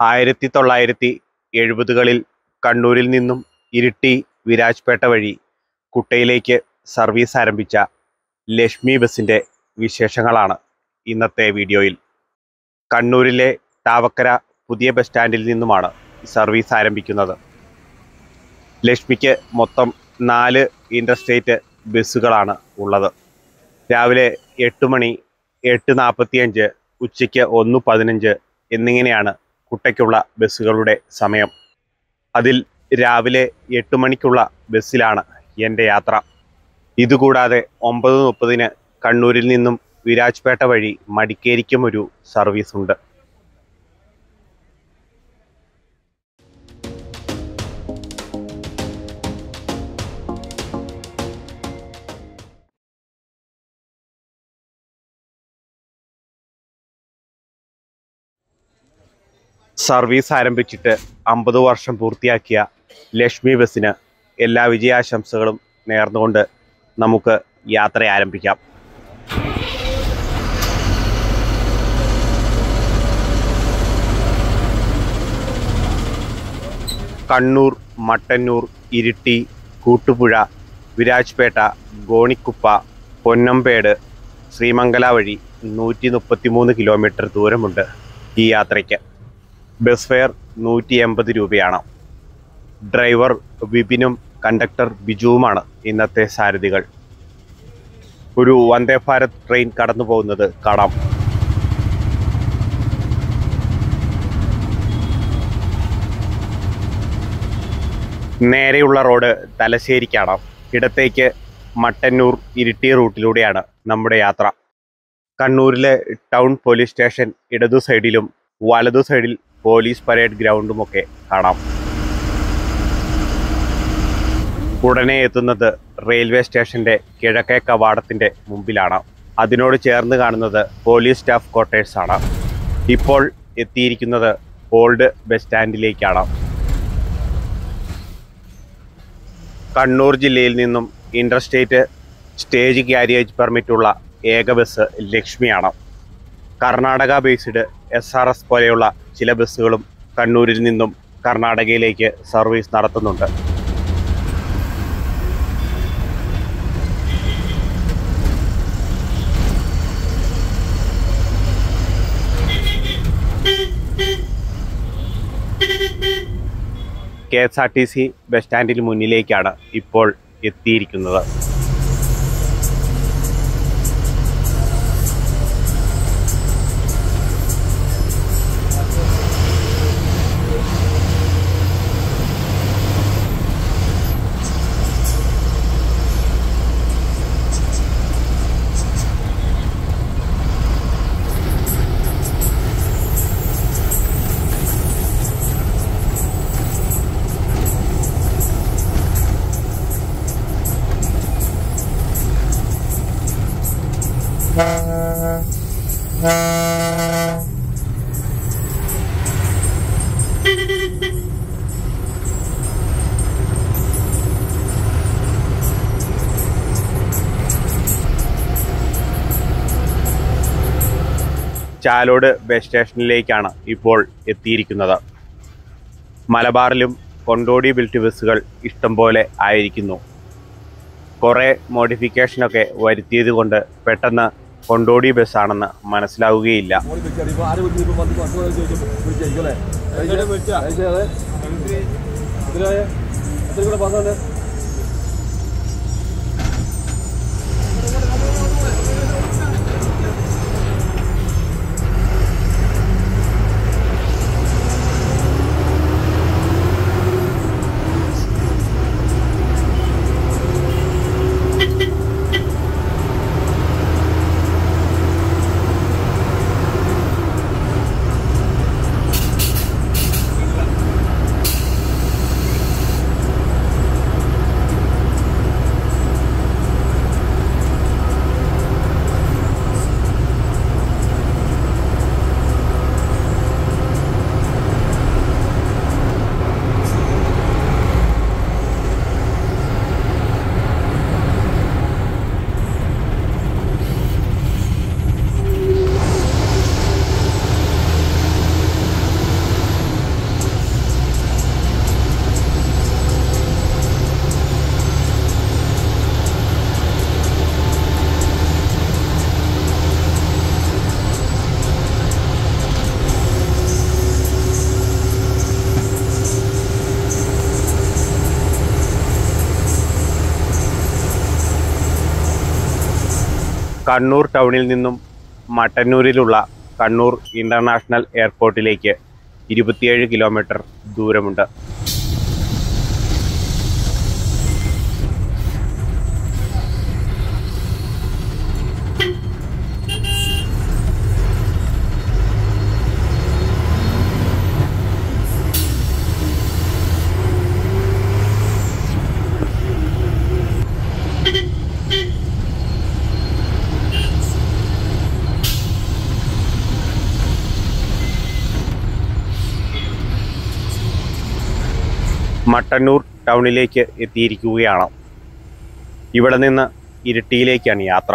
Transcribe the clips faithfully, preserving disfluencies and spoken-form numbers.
ആയിരത്തി തൊള്ളായിരത്തി എഴുപതുകളിൽ കണ്ണൂരിൽ നിന്നും ഇരിട്ടി വിരാജ്പേട്ട വഴി കുട്ടയിലേക്ക് സർവീസ് ആരംഭിച്ച ലക്ഷ്മി ബസിൻ്റെ വിശേഷങ്ങളാണ് ഇന്നത്തെ വീഡിയോയിൽ. കണ്ണൂരിലെ താവക്കര പുതിയ ബസ് സ്റ്റാൻഡിൽ നിന്നുമാണ് സർവീസ് ആരംഭിക്കുന്നത്. ലക്ഷ്മിക്ക് മൊത്തം നാല് ഇൻ്റർസ്റ്റേറ്റ് ബസ്സുകളാണ് ഉള്ളത്. രാവിലെ എട്ട് മണി, എട്ട് നാൽപ്പത്തിയഞ്ച്, ഉച്ചയ്ക്ക് ഒന്ന് പതിനഞ്ച് എന്നിങ്ങനെയാണ് കുട്ടയ്ക്കുള്ള ബസ്സുകളുടെ സമയം. അതിൽ രാവിലെ എട്ട് മണിക്കുള്ള ബസ്സിലാണ് എൻ്റെ യാത്ര. ഇതുകൂടാതെ ഒമ്പത് മുപ്പതിന് കണ്ണൂരിൽ നിന്നും വിരാജ്പേട്ട വഴി മടിക്കേരിക്കും ഒരു സർവീസ് ഉണ്ട്. സർവീസ് ആരംഭിച്ചിട്ട് അമ്പത് വർഷം പൂർത്തിയാക്കിയ ലക്ഷ്മി ബസ്സിന് എല്ലാ വിജയാശംസകളും നേർന്നുകൊണ്ട് നമുക്ക് യാത്ര ആരംഭിക്കാം. കണ്ണൂർ, മട്ടന്നൂർ, ഇരിട്ടി, കൂട്ടുപുഴ, വിരാജ്പേട്ട, ഗോണിക്കുപ്പ, പൊന്നമ്പേട്, ശ്രീമംഗല വഴി നൂറ്റി മുപ്പത്തി മൂന്ന് കിലോമീറ്റർ ദൂരമുണ്ട് ഈ യാത്രയ്ക്ക്. ബസ് ഫെയർ നൂറ്റി എൺപത് രൂപയാണ്. ഡ്രൈവർ വിപിനും കണ്ടക്ടർ ബിജുവുമാണ് ഇന്നത്തെ സാരഥികൾ. ഒരു വന്ദേ ഭാരത് ട്രെയിൻ കടന്നു പോകുന്നത് കാണാം. നേരെയുള്ള റോഡ് തലശ്ശേരിക്കാണ്. ഇടത്തേക്ക് മട്ടന്നൂർ, ഇരിട്ടി റൂട്ടിലൂടെയാണ് നമ്മുടെ യാത്ര. കണ്ണൂരിലെ ടൗൺ പോലീസ് സ്റ്റേഷൻ ഇടതു സൈഡിലും വലതു സൈഡിൽ പോലീസ് പരേഡ് ഗ്രൗണ്ടുമൊക്കെ കാണാം. ഉടനെ എത്തുന്നത് റെയിൽവേ സ്റ്റേഷൻ്റെ കിഴക്കേ കവാടത്തിൻ്റെ മുമ്പിലാണ്. അതിനോട് ചേർന്ന് കാണുന്നത് പോലീസ് സ്റ്റാഫ് ക്വാർട്ടേഴ്സാണ്. ഇപ്പോൾ എത്തിയിരിക്കുന്നത് ഓൾഡ് ബസ് സ്റ്റാൻഡിലേക്കാണ്. കണ്ണൂർ ജില്ലയിൽ നിന്നും ഇൻ്റർസ്റ്റേറ്റ് സ്റ്റേജ് ക്യാരിയേജ് പെർമിറ്റുള്ള ഏക ബസ് ലക്ഷ്മിയാണ്. Karnataka based S R S പോലെയുള്ള ചില ബസ്സുകളും കണ്ണൂരിൽ നിന്നും കർണാടകയിലേക്ക് സർവീസ് നടത്തുന്നുണ്ട്. K S R T C bus സ്റ്റാൻഡിന് മുന്നിലേക്കാണ് ഇപ്പോൾ എത്തിയിരിക്കുന്നത്. ചാലോട് ബസ് സ്റ്റേഷനിലേക്കാണ് ഇപ്പോൾ എത്തിയിരിക്കുന്നത്. മലബാറിലും കൊണ്ടോടി ബിൽറ്റ് ബസ്സുകൾ ഇഷ്ടം പോലെ ആയിരിക്കുന്നു. കുറേ മോഡിഫിക്കേഷനൊക്കെ വരുത്തിയത് കൊണ്ട് പെട്ടെന്ന് കൊണ്ടോടി ബസ്സാണെന്ന് മനസ്സിലാവുകയില്ല. കണ്ണൂർ ടൗണിൽ നിന്നും മട്ടന്നൂരിലുള്ള കണ്ണൂർ ഇൻ്റർനാഷണൽ എയർപോർട്ടിലേക്ക് ഇരുപത്തിയേഴ് കിലോമീറ്റർ ദൂരമുണ്ട്. മട്ടന്നൂർ ടൗണിലേക്ക് എത്തിയിരിക്കുകയാണ്. ഇവിടെ നിന്ന് ഇരിട്ടിയിലേക്കാണ് യാത്ര.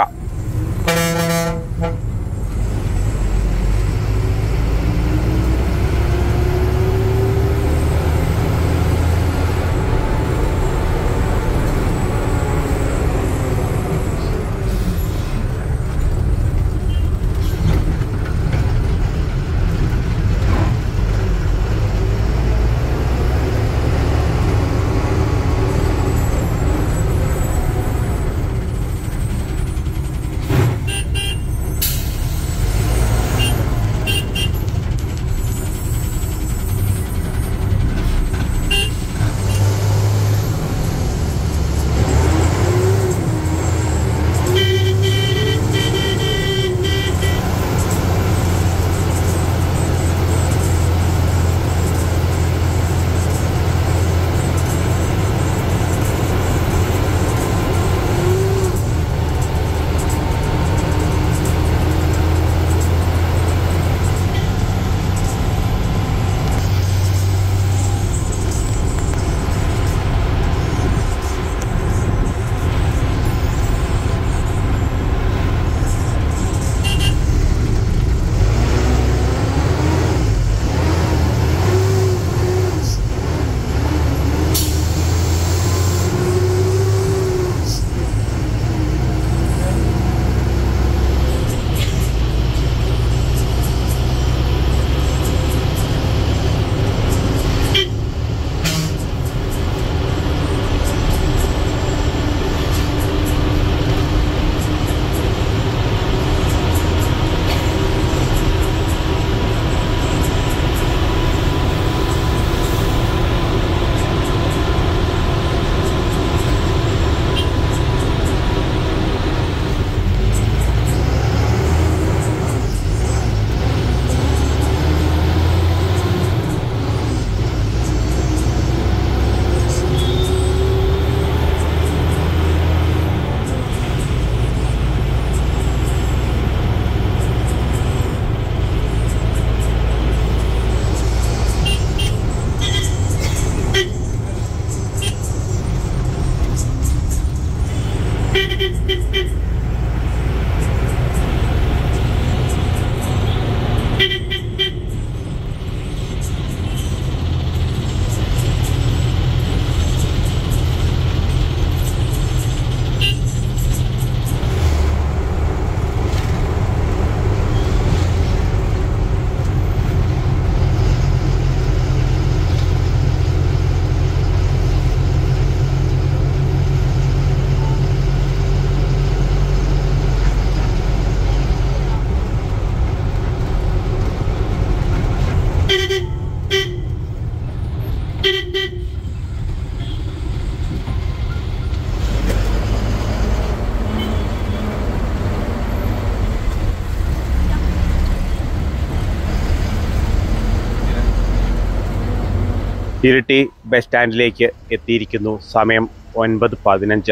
ഇരിട്ടി ബസ് സ്റ്റാൻഡിലേക്ക് എത്തിയിരിക്കുന്നു. സമയം ഒൻപത് പതിനഞ്ച്.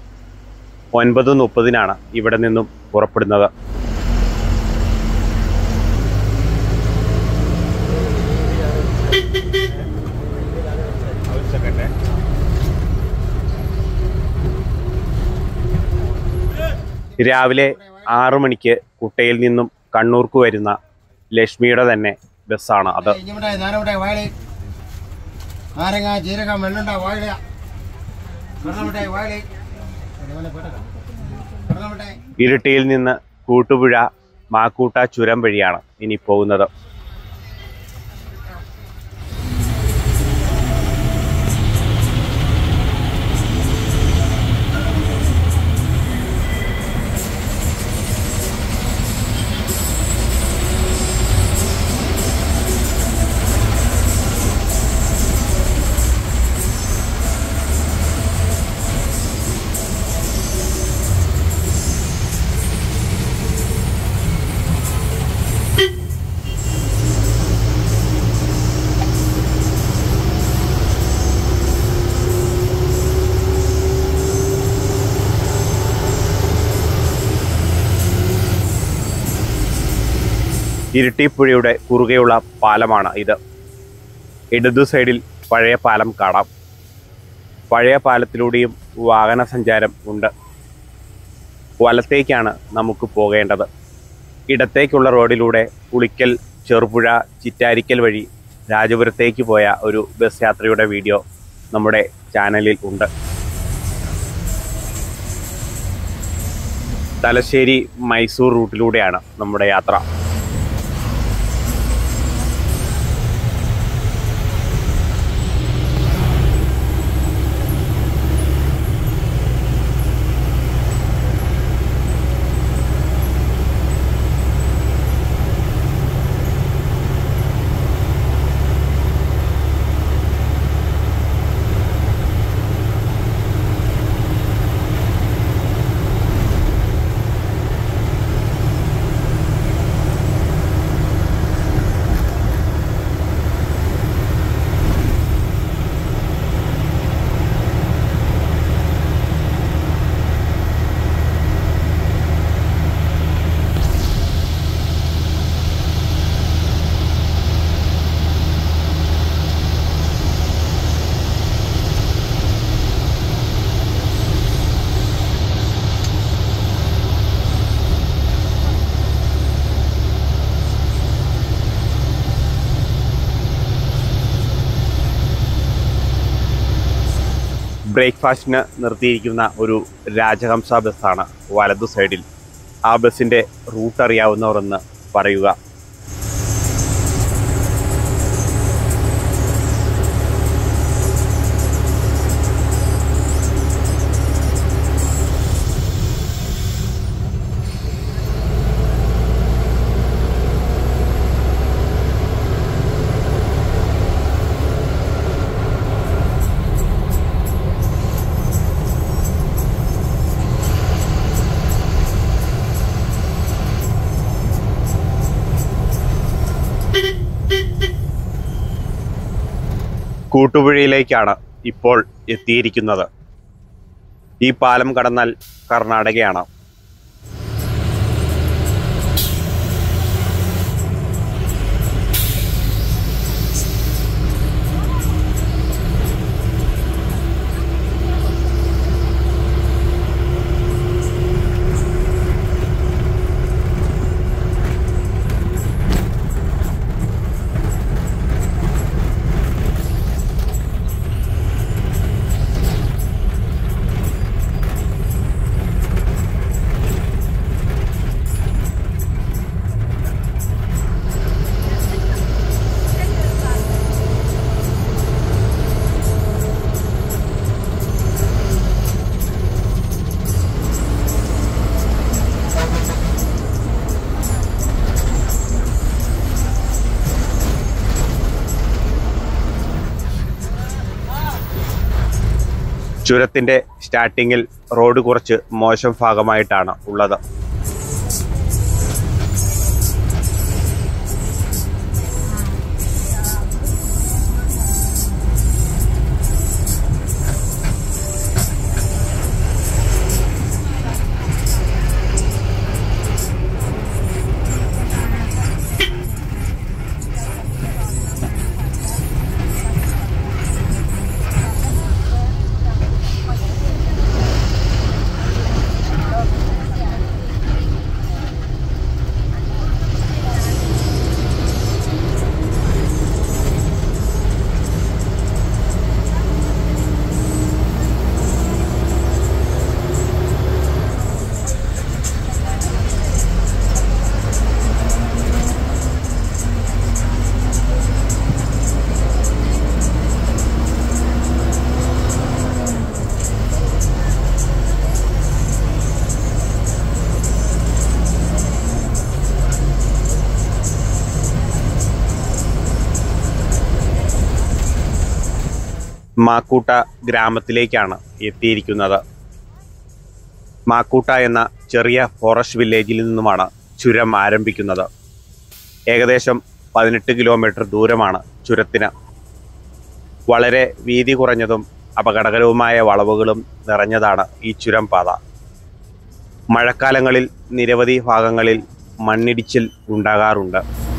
ഒൻപത് മുപ്പതിനാണ് ഇവിടെ നിന്നും പുറപ്പെടുന്നത്. രാവിലെ ആറു മണിക്ക് കുട്ടയിൽ നിന്നും കണ്ണൂർക്ക് വരുന്ന ലക്ഷ്മിയുടെ തന്നെ ബസ്സാണ് അത്. ഇരിട്ടിയിൽ നിന്ന് കൂട്ടുപുഴ മാക്കൂട്ട ചുരം വഴിയാണ് ഇനി പോകുന്നത്. ഇരിട്ടിപ്പുഴയുടെ കുറുകെയുള്ള പാലമാണ് ഇത്. ഇടതു സൈഡിൽ പഴയ പാലം കാണാം. പഴയ പാലത്തിലൂടെയും വാഹന സഞ്ചാരം ഉണ്ട്. വലത്തേക്കാണ് നമുക്ക് പോകേണ്ടത്. ഇടത്തേക്കുള്ള റോഡിലൂടെ പുളിക്കൽ, ചെറുപുഴ, ചിറ്റാരിക്കൽ വഴി രാജപുരത്തേക്ക് പോയ ഒരു ബസ് യാത്രയുടെ വീഡിയോ നമ്മുടെ ചാനലിൽ ഉണ്ട്. തലശ്ശേരി മൈസൂർ റൂട്ടിലൂടെയാണ് നമ്മുടെ യാത്ര. ബ്രേക്ക്ഫാസ്റ്റിന് നിർത്തിയിരിക്കുന്ന ഒരു രാജഹംസ ബസ്സാണ് വലതു സൈഡിൽ. ആ ബസ്സിൻ്റെ റൂട്ട് അറിയാവുന്നവർ ഒന്ന് പറയുക. കൂട്ടുപുഴയിലേക്കാണ് ഇപ്പോൾ എത്തിയിരിക്കുന്നത്. ഈ പാലം കടന്നാൽ കർണാടകയാണ്. ചുരത്തിൻ്റെ സ്റ്റാർട്ടിങ്ങിൽ റോഡ് കുറച്ച് മോശം ഭാഗമായിട്ടാണ് ഉള്ളത്. മാക്കൂട്ട ഗ്രാമത്തിലേക്കാണ് എത്തിയിരിക്കുന്നത്. മാക്കൂട്ട എന്ന ചെറിയ ഫോറസ്റ്റ് വില്ലേജിൽ നിന്നുമാണ് ചുരം ആരംഭിക്കുന്നത്. ഏകദേശം പതിനെട്ട് കിലോമീറ്റർ ദൂരമാണ് ചുരത്തിന്. വളരെ വീതി കുറഞ്ഞതും അപകടകരവുമായ വളവുകളും നിറഞ്ഞതാണ് ഈ ചുരം പാത. മഴക്കാലങ്ങളിൽ നിരവധി ഭാഗങ്ങളിൽ മണ്ണിടിച്ചിൽ ഉണ്ടാകാറുണ്ട്.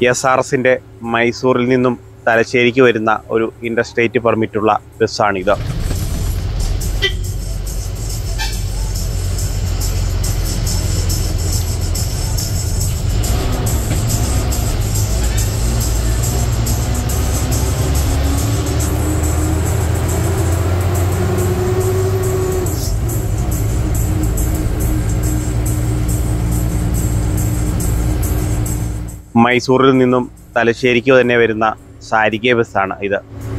എസ് ആർ എസിൻ്റെ മൈസൂരിൽ നിന്നും തലശ്ശേരിക്ക് വരുന്ന ഒരു ഇൻ്റർസ്റ്റേറ്റ് പെർമിറ്റുള്ള ബസ്സാണിത്. മൈസൂരിൽ നിന്നും തലശ്ശേരിക്ക് തന്നെ വരുന്ന സാരിക ബസ്സാണ് ഇത്.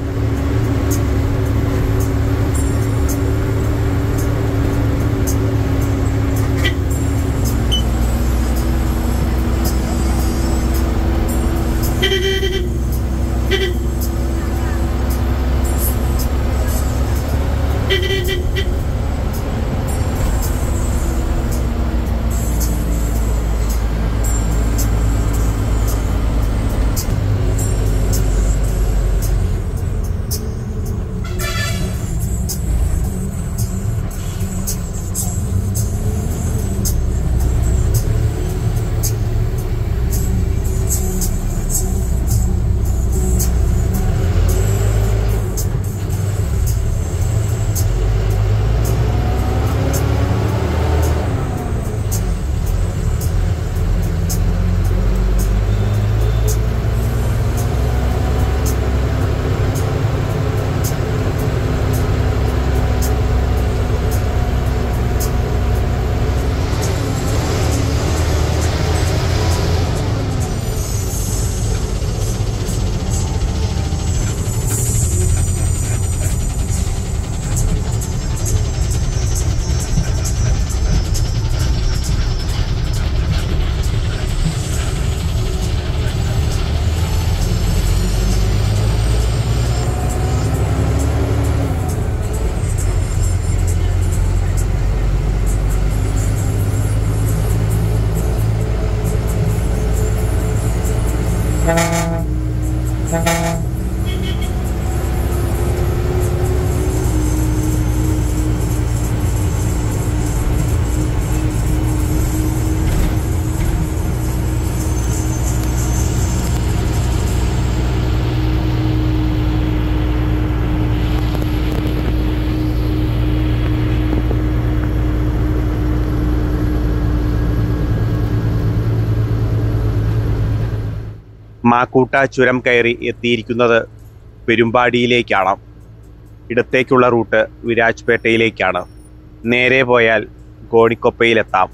മാക്കൂട്ട ചുരം കയറി എത്തിയിരിക്കുന്നത് പെരുമ്പാടിയിലേക്കാണ്. ഇടത്തേക്കുള്ള റൂട്ട് വിരാജ്പേട്ടയിലേക്കാണ്. നേരെ പോയാൽ ഗോണിക്കൊപ്പയിലെത്താം.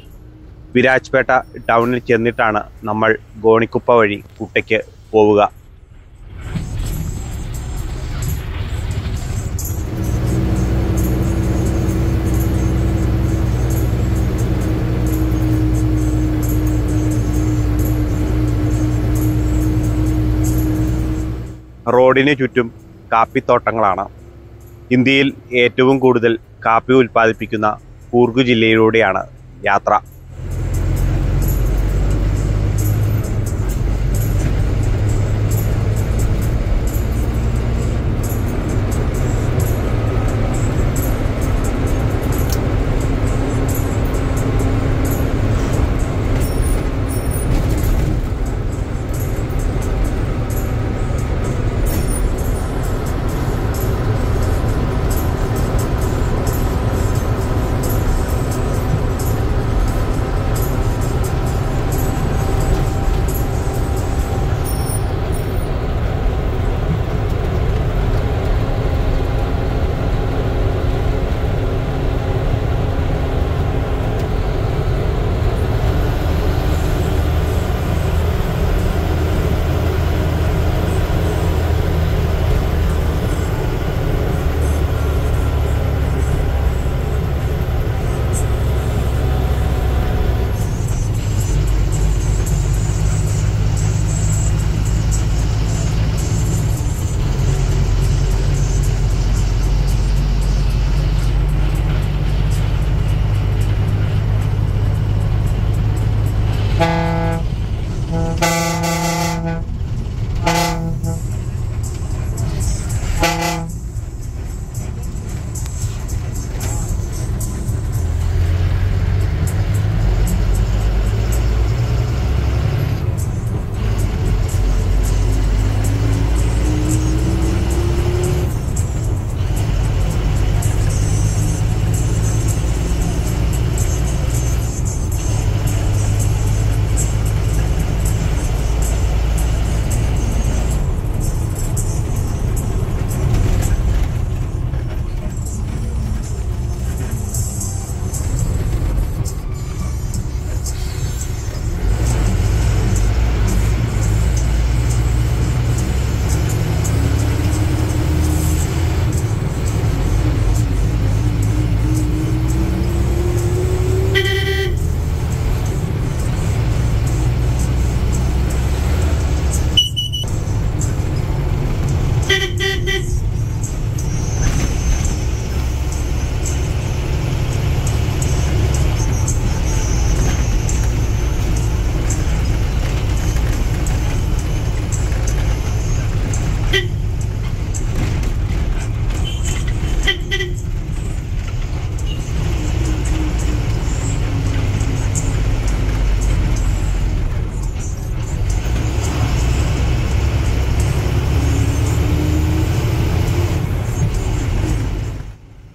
വിരാജ്പേട്ട ടൗണിൽ ചെന്നിട്ടാണ് നമ്മൾ ഗോണിക്കുപ്പ വഴി കുട്ടയ്ക്ക് പോവുക. റോഡിന് ചുറ്റും കാപ്പിത്തോട്ടങ്ങളാണ്. ഇന്ത്യയിൽ ഏറ്റവും കൂടുതൽ കാപ്പി ഉൽപ്പാദിപ്പിക്കുന്ന കൂർഗ് ജില്ലയിലൂടെയാണ് യാത്ര.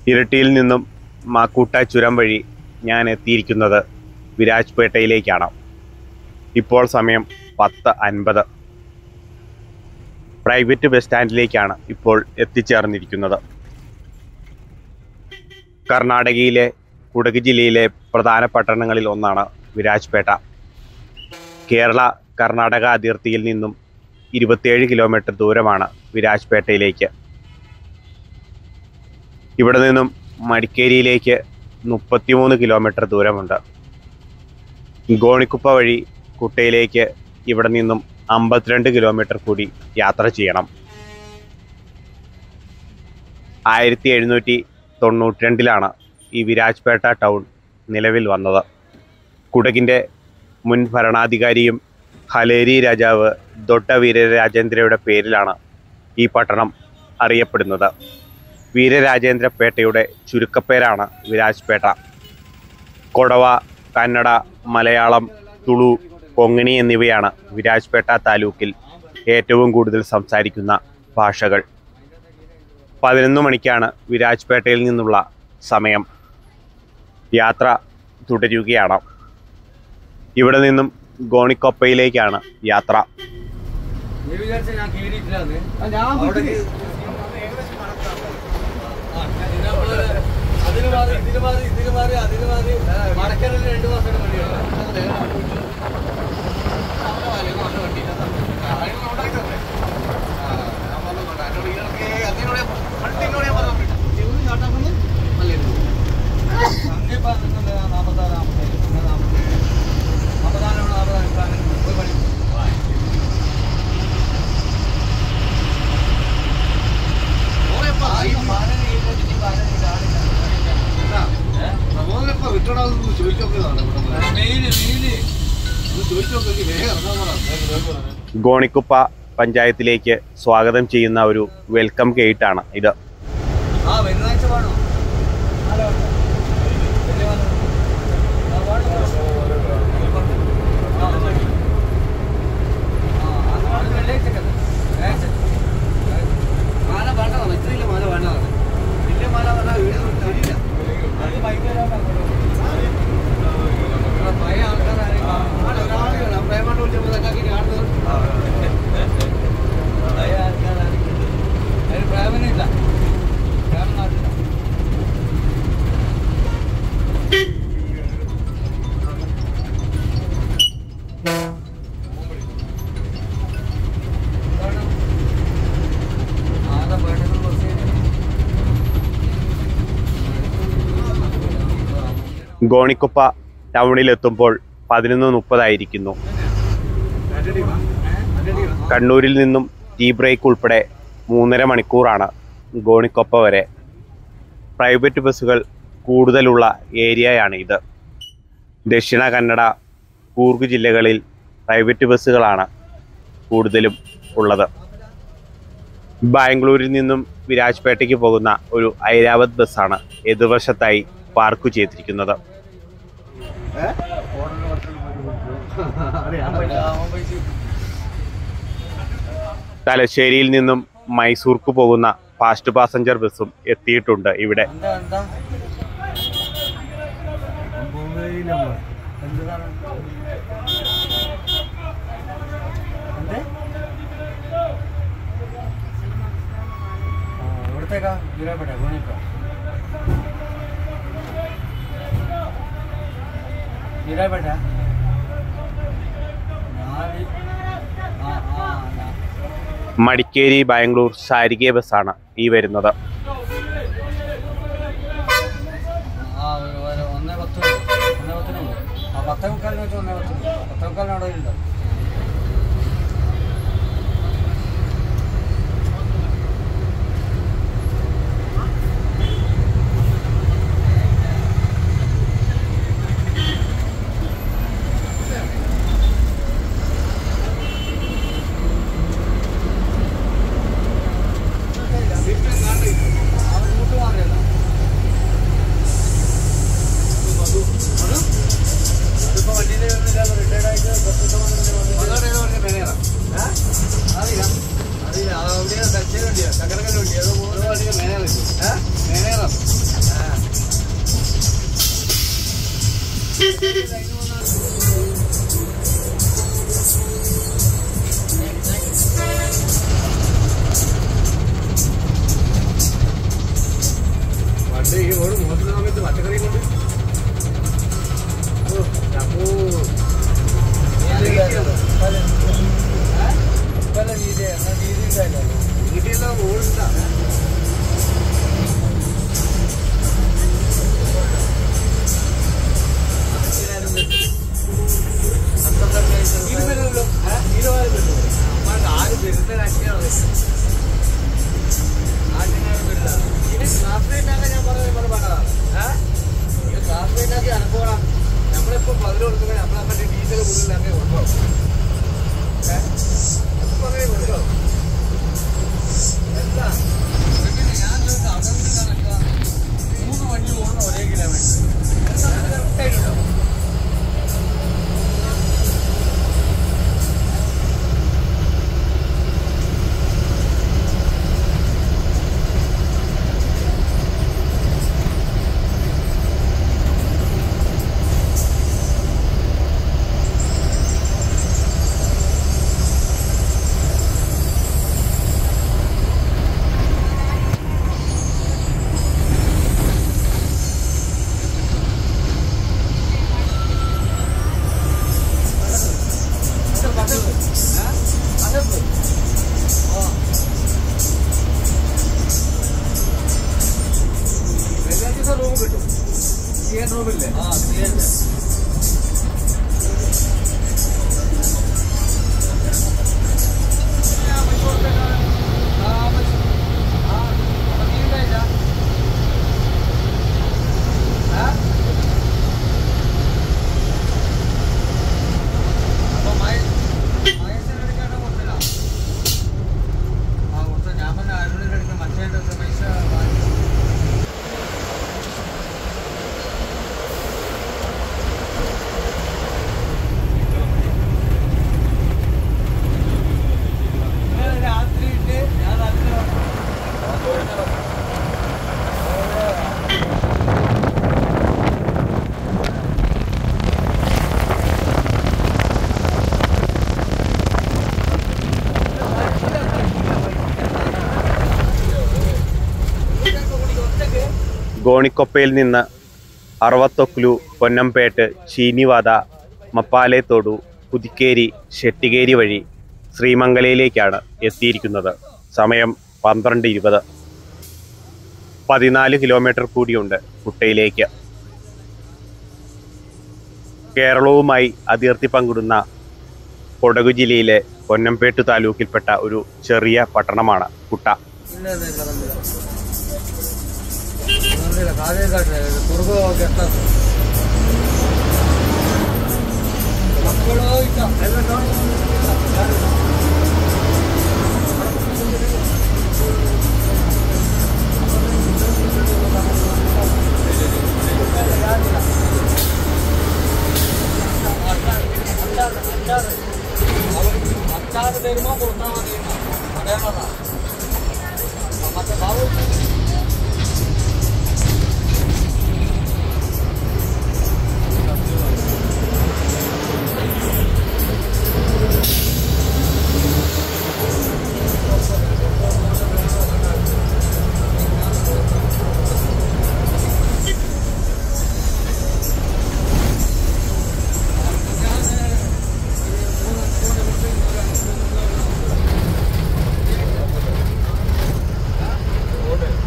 ഇരിട്ടിയിൽ നിന്നും മാക്കൂട്ട ചുരം വഴി ഞാൻ എത്തിയിരിക്കുന്നത് വിരാജ്പേട്ടയിലേക്കാണ്. ഇപ്പോൾ സമയം പത്ത് അൻപത്. പ്രൈവറ്റ് ബസ് സ്റ്റാൻഡിലേക്കാണ് ഇപ്പോൾ എത്തിച്ചേർന്നിരിക്കുന്നത്. കർണാടകയിലെ കുടക് ജില്ലയിലെ പ്രധാന പട്ടണങ്ങളിൽ ഒന്നാണ് വിരാജ്പേട്ട. കേരള കർണാടക അതിർത്തിയിൽ നിന്നും ഇരുപത്തിയേഴ് കിലോമീറ്റർ ദൂരമാണ് വിരാജ്പേട്ടയിലേക്ക്. ഇവിടെ നിന്നും മടിക്കേരിയിലേക്ക് മുപ്പത്തിമൂന്ന് കിലോമീറ്റർ ദൂരമുണ്ട്. ഗോണിക്കുപ്പ വഴി കുട്ടയിലേക്ക് ഇവിടെ നിന്നും അമ്പത്തിരണ്ട് കിലോമീറ്റർ കൂടി യാത്ര ചെയ്യണം. ആയിരത്തി എഴുന്നൂറ്റി തൊണ്ണൂറ്റി രണ്ടിലാണ് ഈ വിരാജ്പേട്ട ടൗൺ നിലവിൽ വന്നത്. കുടകിൻ്റെ മുൻ ഭരണാധികാരിയും ഹലേരി രാജാവ് ദൊഡ്ഡ വീരരാജേന്ദ്രയുടെ പേരിലാണ് ഈ പട്ടണം അറിയപ്പെടുന്നത്. വീരരാജേന്ദ്രപേട്ടയുടെ ചുരുക്കപ്പേരാണ് വിരാജ്പേട്ട. കൊടവ, കന്നഡ, മലയാളം, തുളു, കൊങ്ങിണി എന്നിവയാണ് വിരാജ്പേട്ട താലൂക്കിൽ ഏറ്റവും കൂടുതൽ സംസാരിക്കുന്ന ഭാഷകൾ. പതിനൊന്ന് മണിക്കാണ് വിരാജ്പേട്ടയിൽ നിന്നുള്ള സമയം. യാത്ര തുടരുകയാണ്. ഇവിടെ നിന്നും ഗോണിക്കൊപ്പയിലേക്കാണ് യാത്ര. ഗോണിക്കുപ്പ പഞ്ചായത്തിലേക്ക് സ്വാഗതം ചെയ്യുന്ന ഒരു വെൽക്കം ഗേറ്റാണ് ഇത്. ഗോണിക്കുപ്പ ടൗണിലെത്തുമ്പോൾ പതിനൊന്ന് മുപ്പതായിരിക്കുന്നു. കണ്ണൂരിൽ നിന്നും ടീ ബ്രേക്ക് ഉൾപ്പെടെ മൂന്നര മണിക്കൂറാണ് ഗോണിക്കൊപ്പ വരെ. പ്രൈവറ്റ് ബസ്സുകൾ കൂടുതലുള്ള ഏരിയയാണ് ഇത്. ദക്ഷിണ കന്നഡ, കൂർഗ് ജില്ലകളിൽ പ്രൈവറ്റ് ബസ്സുകളാണ് കൂടുതലും ഉള്ളത്. ബാംഗ്ലൂരിൽ നിന്നും വിരാജ്പേട്ടയ്ക്ക് പോകുന്ന ഒരു ഐരാവത് ബസ്സാണ് എതിർവശത്തായി പാർക്ക് ചെയ്തിരിക്കുന്നത്. തലശ്ശേരിയിൽ നിന്നും മൈസൂർക്ക് പോകുന്ന ഫാസ്റ്റ് പാസഞ്ചർ ബസ്സും എത്തിയിട്ടുണ്ട് ഇവിടെ. മടിക്കേരി ബാംഗ്ലൂർ ശാരികെ ബസ്സാണ് ഈ വരുന്നത്. Huh? ഗോണിക്കൊപ്പയിൽ നിന്ന് അറവത്തൊക്ലു, പൊന്നംപേട്ട്, ചീനിവാത, മപ്പാലേത്തോടു, പുതിക്കേരി, ഷെട്ടികേരി വഴി ശ്രീമംഗലയിലേക്കാണ് എത്തിയിരിക്കുന്നത്. സമയം പന്ത്രണ്ട് ഇരുപത്. പതിനാല് കിലോമീറ്റർ കൂടിയുണ്ട് കുട്ടയിലേക്ക്. കേരളവുമായി അതിർത്തി പങ്കിടുന്ന കൊടകു ജില്ലയിലെ പൊന്നംപേട്ട് താലൂക്കിൽപ്പെട്ട ഒരു ചെറിയ പട്ടണമാണ് കുട്ട. Order.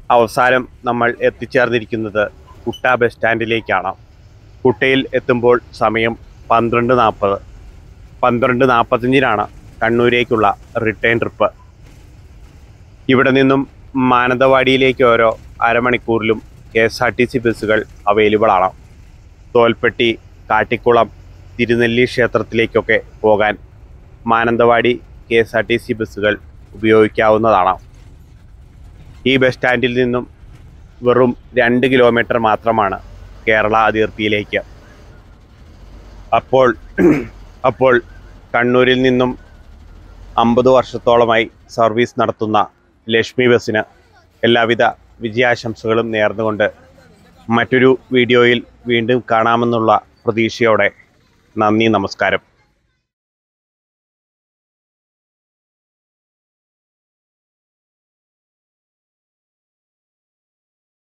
അവസാനം നമ്മൾ എത്തിച്ചേർന്നിരിക്കുന്നത് കുട്ട ബസ് സ്റ്റാൻഡിലേക്കാണ്. കുട്ടയിൽ എത്തുമ്പോൾ സമയം പന്ത്രണ്ട് നാൽപ്പത് പന്ത്രണ്ട് നാൽപ്പത്തഞ്ചിനാണ് കണ്ണൂരേക്കുള്ള റിട്ടേൺ ട്രിപ്പ്. ഇവിടെ നിന്നും മാനന്തവാടിയിലേക്ക് ഓരോ അരമണിക്കൂറിലും K S R T C ബസ്സുകൾ അവൈലബിൾ ആണ്. തോൽപ്പെട്ടി, കാട്ടിക്കുളം, തിരുനെല്ലി ക്ഷേത്രത്തിലേക്കൊക്കെ പോകാൻ Mananthavady K S R T C ബസ്സുകൾ ഉപയോഗിക്കാവുന്നതാണ്. ഈ ബസ് സ്റ്റാൻഡിൽ നിന്നും വെറും രണ്ട് കിലോമീറ്റർ മാത്രമാണ് കേരള അതിർത്തിയിലേക്ക്. അപ്പോൾ അപ്പോൾ കണ്ണൂരിൽ നിന്നും അമ്പത് വർഷത്തോളമായി സർവീസ് നടത്തുന്ന ലക്ഷ്മി ബസ്സിന് എല്ലാവിധ വിജയാശംസകളും നേർന്നുകൊണ്ട് മറ്റൊരു വീഡിയോയിൽ വീണ്ടും കാണാമെന്നുള്ള പ്രതീക്ഷയോടെ നന്ദി, നമസ്കാരം.